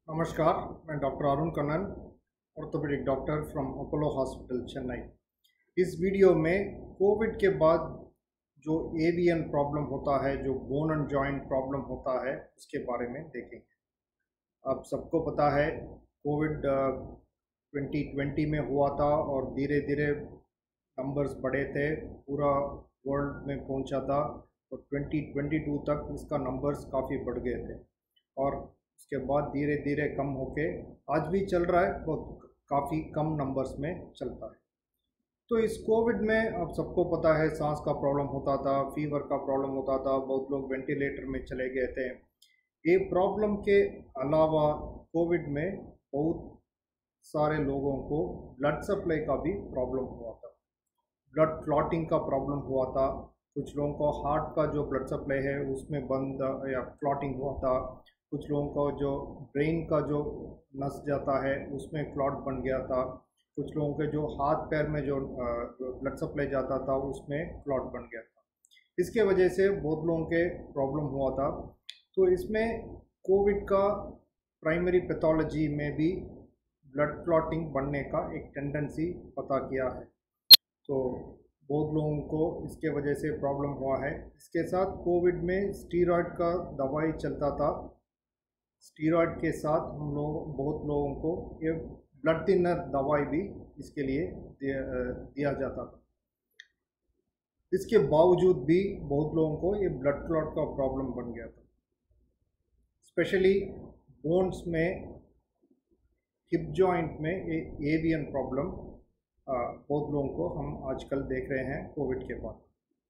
नमस्कार। मैं doctor Arun Kannan, orthopaedic doctor from Apollo hospital Chennai. इस वीडियो में कोविड के बाद जो एवियन प्रॉब्लम होता है, जो बोन एंड जॉइंट प्रॉब्लम होता है, उसके बारे में देखेंगे। आप सबको पता है कोविड 2020 में हुआ था और धीरे धीरे नंबर्स बढ़े थे, पूरा वर्ल्ड में पहुंचा था और 2022 तक इसका नंबर्स काफ़ी बढ़ गए थे और उसके बाद धीरे धीरे कम होके आज भी चल रहा है, बहुत काफ़ी कम नंबर्स में चलता है। तो इस कोविड में आप सबको पता है सांस का प्रॉब्लम होता था, फीवर का प्रॉब्लम होता था, बहुत लोग वेंटिलेटर में चले गए थे। ये प्रॉब्लम के अलावा कोविड में बहुत सारे लोगों को ब्लड सप्लाई का भी प्रॉब्लम हुआ था, ब्लड क्लॉटिंग का प्रॉब्लम हुआ था। कुछ लोगों को हार्ट का जो ब्लड सप्लाई है उसमें बंद या क्लॉटिंग हुआ था। कुछ लोगों को जो ब्रेन का जो नस जाता है उसमें क्लॉट बन गया था। कुछ लोगों के जो हाथ पैर में जो ब्लड सप्लाई जाता था उसमें क्लॉट बन गया था। इसके वजह से बहुत लोगों के प्रॉब्लम हुआ था। तो इसमें कोविड का प्राइमरी पैथोलॉजी में भी ब्लड क्लॉटिंग बनने का एक टेंडेंसी पता किया है। तो बहुत लोगों को इसके वजह से प्रॉब्लम हुआ है। इसके साथ कोविड में स्टीरॉयड का दवाई चलता था। स्टीरॉयड के साथ हम लोग बहुत लोगों को ये ब्लड थिनर दवाई भी इसके लिए दिया जाता था। इसके बावजूद भी बहुत लोगों को ये ब्लड क्लॉट का प्रॉब्लम बन गया था। स्पेशली बोन्स में, हिप जॉइंट में ये एवियन प्रॉब्लम बहुत लोगों को हम आजकल देख रहे हैं कोविड के बाद।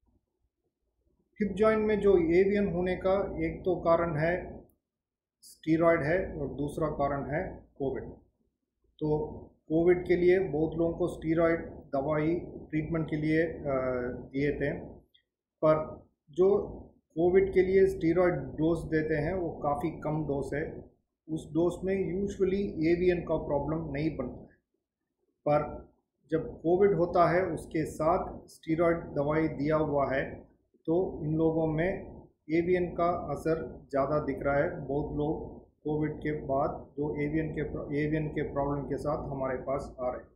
हिप जॉइंट में जो एवियन होने का एक तो कारण है स्टीरॉयड है और दूसरा कारण है कोविड। तो कोविड के लिए बहुत लोगों को स्टीरॉयड दवाई ट्रीटमेंट के लिए दिए थे, पर जो कोविड के लिए स्टीरॉयड डोज देते हैं वो काफ़ी कम डोज है। उस डोज में यूजुअली एवियन का प्रॉब्लम नहीं बनता है, पर जब कोविड होता है उसके साथ स्टीरॉयड दवाई दिया हुआ है तो इन लोगों में एवियन का असर ज़्यादा दिख रहा है। बहुत लोग कोविड के बाद जो एवियन के प्रॉब्लम के साथ हमारे पास आ रहे हैं।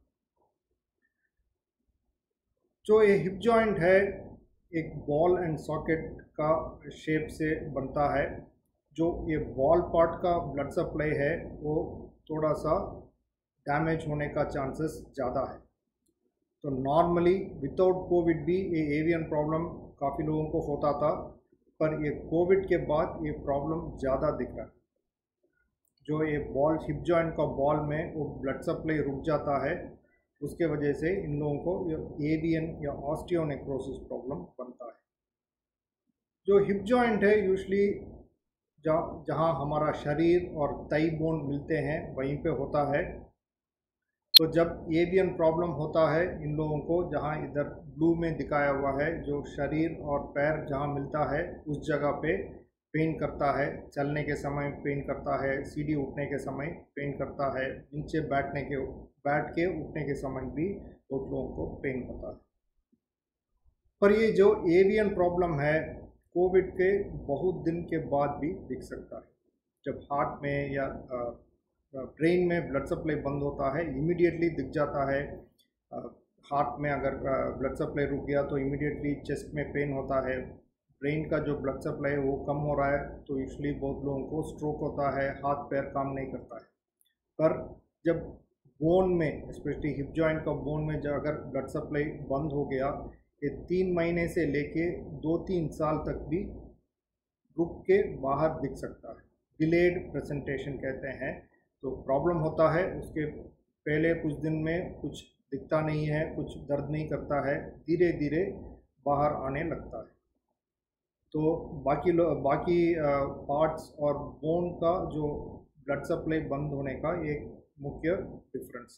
जो ये हिप जॉइंट है एक बॉल एंड सॉकेट का शेप से बनता है। जो ये बॉल पार्ट का ब्लड सप्लाई है वो थोड़ा सा डैमेज होने का चांसेस ज़्यादा है। तो नॉर्मली विदाउट कोविड भी ये एवियन प्रॉब्लम काफ़ी लोगों को होता था, पर ये कोविड के बाद ये प्रॉब्लम ज़्यादा दिख रहा है। जो ये बॉल हिप जॉइंट का बॉल में वो ब्लड सप्लाई रुक जाता है, उसके वजह से इन लोगों को एवियन या ऑस्टियोनेक्रोसिस प्रॉब्लम बनता है। जो हिप जॉइंट है यूजुअली जहाँ हमारा शरीर और ताई बोन मिलते हैं वहीं पे होता है। तो जब एवियन प्रॉब्लम होता है इन लोगों को, जहाँ इधर ब्लू में दिखाया हुआ है, जो शरीर और पैर जहाँ मिलता है उस जगह पे पेन करता है। चलने के समय पेन करता है, सीढ़ी उठने के समय पेन करता है, नीचे बैठ के उठने के समय भी बहुत लोगों को पेन होता है। पर ये जो एवियन प्रॉब्लम है कोविड के बहुत दिन के बाद भी दिख सकता है। जब हार्ट में या ब्रेन में ब्लड सप्लाई बंद होता है इमीडिएटली दिख जाता है। हार्ट में अगर ब्लड सप्लाई रुक गया तो इमीडिएटली चेस्ट में पेन होता है। ब्रेन का जो ब्लड सप्लाई है वो कम हो रहा है तो यूजुअली बहुत लोगों को स्ट्रोक होता है, हाथ पैर काम नहीं करता है। पर जब बोन में, स्पेशली हिप जॉइंट का बोन में जब अगर ब्लड सप्लाई बंद हो गया, ये 3 महीने से लेके 2-3 साल तक भी रुक के बाहर दिख सकता है। डिलेड प्रेजेंटेशन कहते हैं। तो प्रॉब्लम होता है उसके पहले कुछ दिन में कुछ दिखता नहीं है, कुछ दर्द नहीं करता है, धीरे धीरे बाहर आने लगता है। तो बाकी पार्ट्स और बोन का जो ब्लड सप्लाई बंद होने का एक मुख्य डिफरेंस।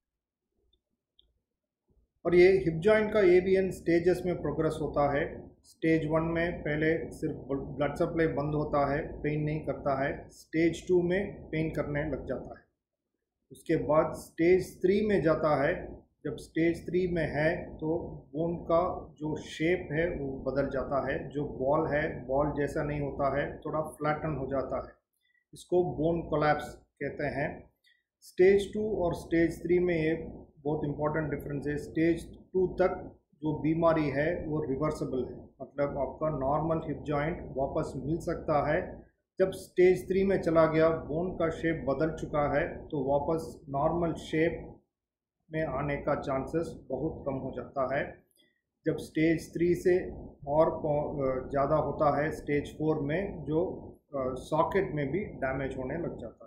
और ये हिप जॉइंट का एवियन स्टेजेस में प्रोग्रेस होता है। स्टेज 1 में पहले सिर्फ ब्लड सप्लाई बंद होता है, पेन नहीं करता है। स्टेज 2 में पेन करने लग जाता है। उसके बाद स्टेज 3 में जाता है। जब स्टेज 3 में है तो बोन का जो शेप है वो बदल जाता है। जो बॉल है बॉल जैसा नहीं होता है, थोड़ा फ्लैटन हो जाता है। इसको बोन कोलैप्स कहते हैं। स्टेज 2 और स्टेज 3 में ये बहुत इंपॉर्टेंट डिफरेंस है। स्टेज 2 तक जो बीमारी है वो रिवर्सिबल है, मतलब आपका नॉर्मल हिप जॉइंट वापस मिल सकता है। जब स्टेज 3 में चला गया, बोन का शेप बदल चुका है, तो वापस नॉर्मल शेप में आने का चांसेस बहुत कम हो जाता है। जब स्टेज 3 से और ज़्यादा होता है, स्टेज 4 में जो सॉकेट में भी डैमेज होने लग जाता है।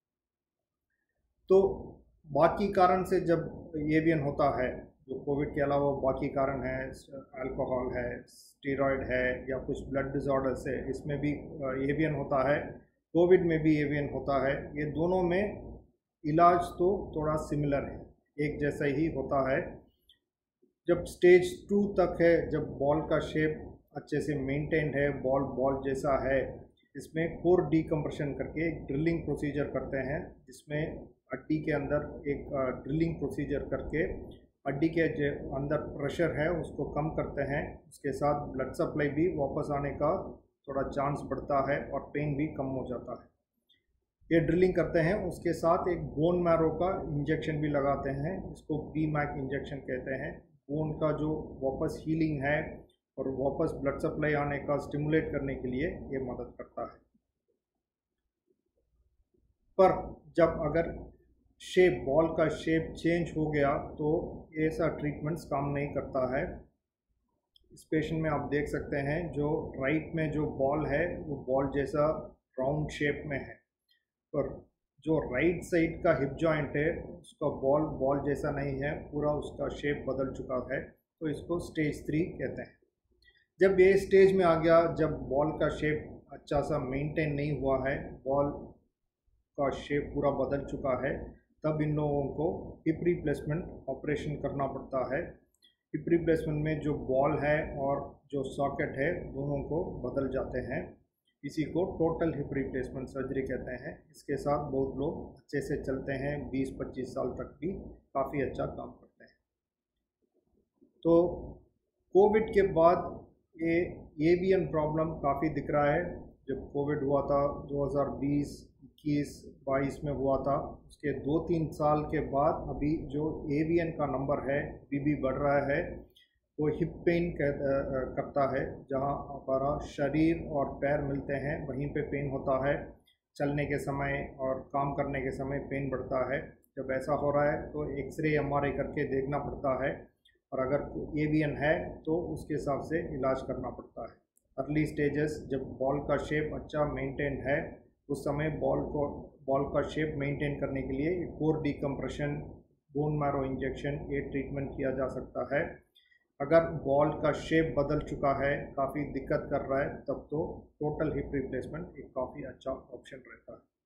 तो बाकी कारण से जब एवियन होता है, जो कोविड के अलावा बाकी कारण है, अल्कोहल है, स्टेरॉयड है या कुछ ब्लड डिसऑर्डर से, इसमें भी एवियन होता है। कोविड में भी एवियन होता है। ये दोनों में इलाज तो थोड़ा सिमिलर है, एक जैसा ही होता है। जब स्टेज 2 तक है, जब बॉल का शेप अच्छे से मेंटेन्ड है, बॉल जैसा है, इसमें कोर डीकम्प्रेशन करके एक ड्रिलिंग प्रोसीजर करते हैं, जिसमें हड्डी के अंदर एक ड्रिलिंग प्रोसीजर करके हड्डी के जो अंदर प्रेशर है उसको कम करते हैं। उसके साथ ब्लड सप्लाई भी वापस आने का थोड़ा चांस बढ़ता है और पेन भी कम हो जाता है। ये ड्रिलिंग करते हैं, उसके साथ एक बोन मैरो का इंजेक्शन भी लगाते हैं, इसको BMAC इंजेक्शन कहते हैं। बोन का जो वापस हीलिंग है और वापस ब्लड सप्लाई आने का स्टिमुलेट करने के लिए ये मदद करता है। पर जब अगर बॉल का शेप चेंज हो गया तो ऐसा ट्रीटमेंट्स काम नहीं करता है। इस पेशेंट में आप देख सकते हैं, जो राइट में जो बॉल है वो बॉल जैसा राउंड शेप में है, पर जो राइट साइड का हिप जॉइंट है उसका बॉल जैसा नहीं है, पूरा उसका शेप बदल चुका है। तो इसको स्टेज 3 कहते हैं। जब ये स्टेज में आ गया, जब बॉल का शेप अच्छा सा मेंटेन नहीं हुआ है, बॉल का शेप पूरा बदल चुका है, तब इन लोगों को हिप रिप्लेसमेंट ऑपरेशन करना पड़ता है। हिप रिप्लेसमेंट में जो बॉल है और जो सॉकेट है दोनों को बदल जाते हैं। इसी को टोटल हिप रिप्लेसमेंट सर्जरी कहते हैं। इसके साथ बहुत लोग अच्छे से चलते हैं, 20-25 साल तक भी काफ़ी अच्छा काम करते हैं। तो कोविड के बाद ये एवियन प्रॉब्लम काफ़ी दिख रहा है। जब कोविड हुआ था 2020, 21, 22 में हुआ था, उसके 2-3 साल के बाद अभी जो एवियन का नंबर है भी बढ़ रहा है। वो हिप पेन करता है, जहाँ हमारा शरीर और पैर मिलते हैं वहीं पे पेन होता है। चलने के समय और काम करने के समय पेन बढ़ता है। जब ऐसा हो रहा है तो एक्सरे MRI करके देखना पड़ता है, और अगर एवियन है तो उसके हिसाब से इलाज करना पड़ता है। अर्ली स्टेजेस, जब बॉल का शेप अच्छा मेंटेन है, उस समय बॉल का शेप मेंटेन करने के लिए core decompression, bone marrow injection, ये ट्रीटमेंट किया जा सकता है। अगर बॉल का शेप बदल चुका है, काफ़ी दिक्कत कर रहा है, तब तो टोटल हिप रिप्लेसमेंट एक काफ़ी अच्छा ऑप्शन रहता है।